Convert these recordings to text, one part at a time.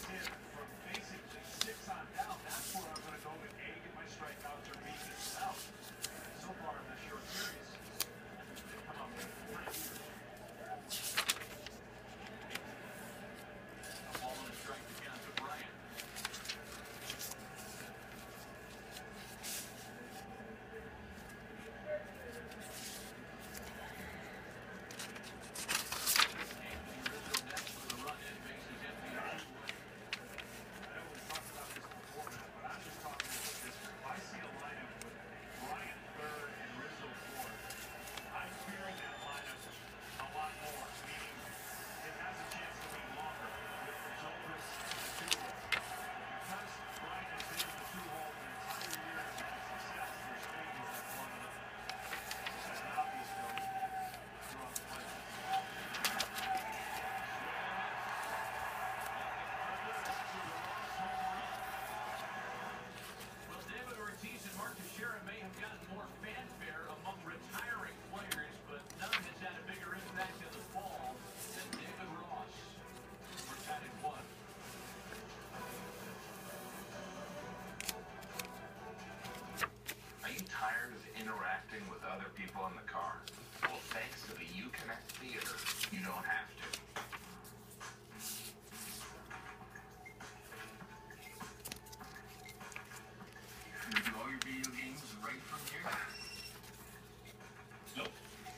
Tired of interacting with other people in the car? Well, thanks to the Uconnect Theater, you don't have to. You do all your video games right from here? Nope.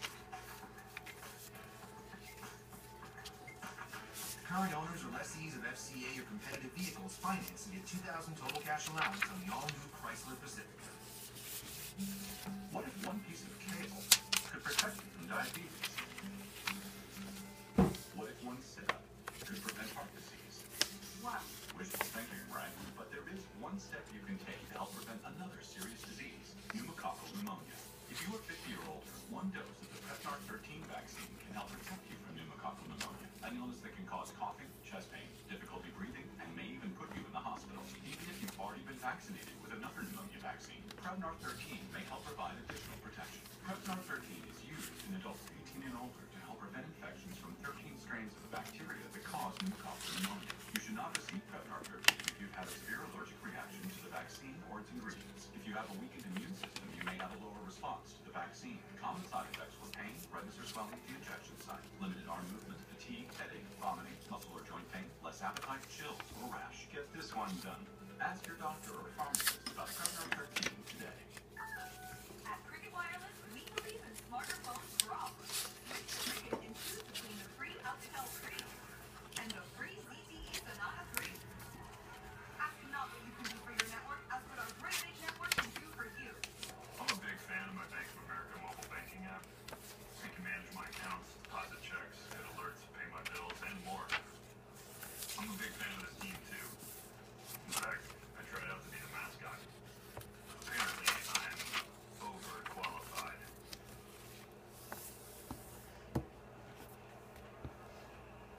Current owners or lessees of FCA or competitive vehicles finance and get $2,000 total cash allowance on the all-new Chrysler Pacifica. What if one piece of kale could protect you from diabetes? What if one sit-up could prevent heart disease? Wow. Wishful thinking, right? But there is one step you can take to help prevent another serious disease, pneumococcal pneumonia. If you are 50 or older, one dose of the Prevnar 13 vaccine can help protect you from pneumococcal pneumonia, an illness that can cause coughing, chest pain, difficulty breathing, and may even put you in the hospital, even if you've already been vaccinated with another pneumonia vaccine. Prevnar 13 may help provide additional protection. Prevnar 13 is used in adults 18 and older to help prevent infections from 13 strains of the bacteria that cause pneumococcal pneumonia. You should not receive Prevnar 13 if you've had a severe allergic reaction to the vaccine or its ingredients. If you have a weakened immune system, you may have a lower response to the vaccine. Common side effects were pain, redness or swelling at the injection site, limited arm movement, fatigue, headache, vomiting, muscle or joint pain, less appetite, chills, or rash. Get this one done. Ask your doctor or pharmacist about Prevnar 13 today.